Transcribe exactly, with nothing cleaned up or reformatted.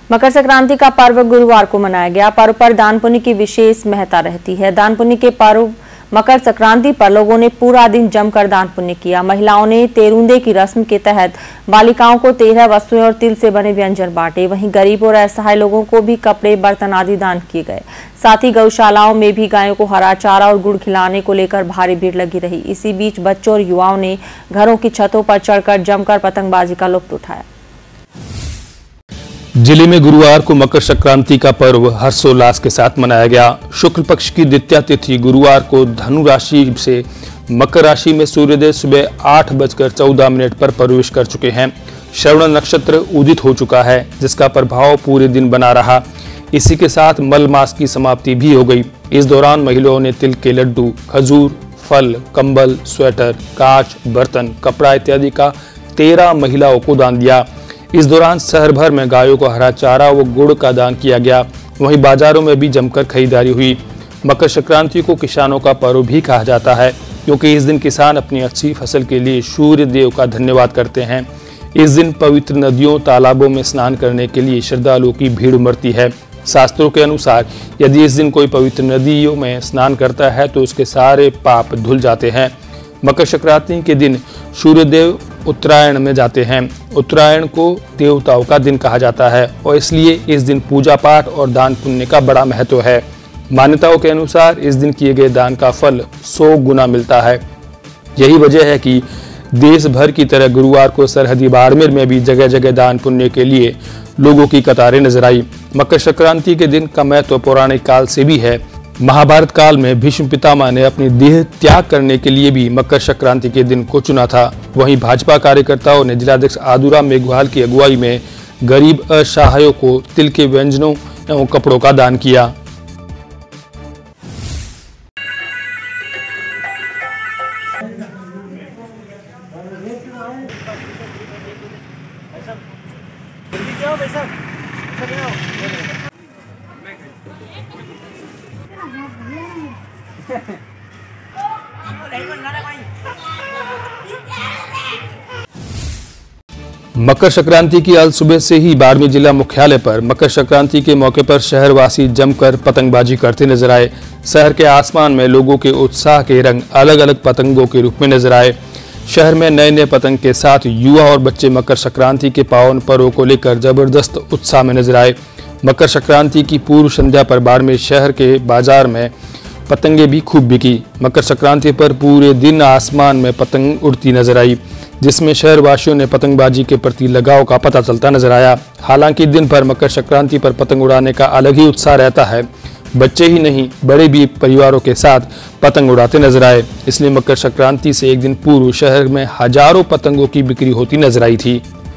मकर संक्रांति का पर्व गुरुवार को मनाया गया। पर्व पर दान पुण्य की विशेष महत्ता रहती है। दान पुण्य के पर्व मकर संक्रांति पर लोगों ने पूरा दिन जमकर दान पुण्य किया। महिलाओं ने तेरुंदे की रस्म के तहत बालिकाओं को तेरह वस्तुएं और तिल से बने व्यंजन बांटे। वहीं गरीब और असहाय लोगों को भी कपड़े, बर्तन आदि दान किए गए। साथ ही गौशालाओं में भी गायों को हरा चारा और गुड़ खिलाने को लेकर भारी भीड़ लगी रही। इसी बीच बच्चों और युवाओं ने घरों की छतों पर चढ़कर जमकर पतंगबाजी का लुत्फ उठाया। जिले में गुरुवार को मकर संक्रांति का पर्व हर्षोल्लास के साथ मनाया गया। शुक्ल पक्ष की द्वितीया तिथि गुरुवार को धनु राशि से मकर राशि में सूर्योदय सुबह आठ बजकर चौदह मिनट पर प्रवेश कर चुके हैं। श्रवण नक्षत्र उदित हो चुका है, जिसका प्रभाव पूरे दिन बना रहा। इसी के साथ मल मास की समाप्ति भी हो गई। इस दौरान महिलाओं ने तिल के लड्डू, खजूर, फल, कंबल, स्वेटर, कांच, बर्तन, कपड़ा इत्यादि का तेरह महिलाओं को दान दिया। इस दौरान शहर भर में गायों को हरा चारा व गुड़ का दान किया गया। वहीं बाजारों में भी जमकर खरीदारी हुई। मकर संक्रांति को किसानों का पर्व भी कहा जाता है, क्योंकि इस दिन किसान अपनी अच्छी फसल के लिए सूर्य देव का धन्यवाद करते हैं। इस दिन पवित्र नदियों, तालाबों में स्नान करने के लिए श्रद्धालुओं की भीड़ उमड़ती है। शास्त्रों के अनुसार यदि इस दिन कोई पवित्र नदियों में स्नान करता है तो उसके सारे पाप धुल जाते हैं। मकर संक्रांति के दिन सूर्यदेव उत्तरायण में जाते हैं। उत्तरायण को देवताओं का दिन कहा जाता है और इसलिए इस दिन पूजा पाठ और दान पुण्य का बड़ा महत्व है। मान्यताओं के अनुसार इस दिन किए गए दान का फल सौ गुना मिलता है। यही वजह है कि देश भर की तरह गुरुवार को सरहदी बाड़मेर में भी जगह जगह दान पुण्य के लिए लोगों की कतारें नजर आई। मकर संक्रांति के दिन का महत्व पौराणिक काल से भी है। महाभारत काल में भीष्म पितामह ने अपनी देह त्याग करने के लिए भी मकर संक्रांति के दिन को चुना था। वहीं भाजपा कार्यकर्ताओं ने जिलाध्यक्ष आदुराम मेघवाल की अगुवाई में गरीब असहायों को तिल के व्यंजनों एवं कपड़ों का दान किया। मकर संक्रांति की आज सुबह से ही बाड़मेर जिला मुख्यालय पर मकर संक्रांति के मौके पर शहरवासी जमकर पतंगबाजी करते नजर आए। शहर के आसमान में लोगों के उत्साह के रंग अलग अलग पतंगों के रूप में नजर आए। शहर में नए नए पतंग के साथ युवा और बच्चे मकर संक्रांति के पावन पर्व को लेकर जबरदस्त उत्साह में नजर आए। मकर संक्रांति की पूर्व संध्या पर बाड़मेर शहर के बाजार में पतंगे भी खूब बिकी। मकर संक्रांति पर पूरे दिन आसमान में पतंग उड़ती नजर आई, जिसमें शहरवासियों ने पतंगबाजी के प्रति लगाव का पता चलता नजर आया। हालांकि दिन भर मकर संक्रांति पर पतंग उड़ाने का अलग ही उत्साह रहता है। बच्चे ही नहीं, बड़े भी परिवारों के साथ पतंग उड़ाते नजर आए। इसलिए मकर संक्रांति से एक दिन पूर्व शहर में हजारों पतंगों की बिक्री होती नजर आई थी।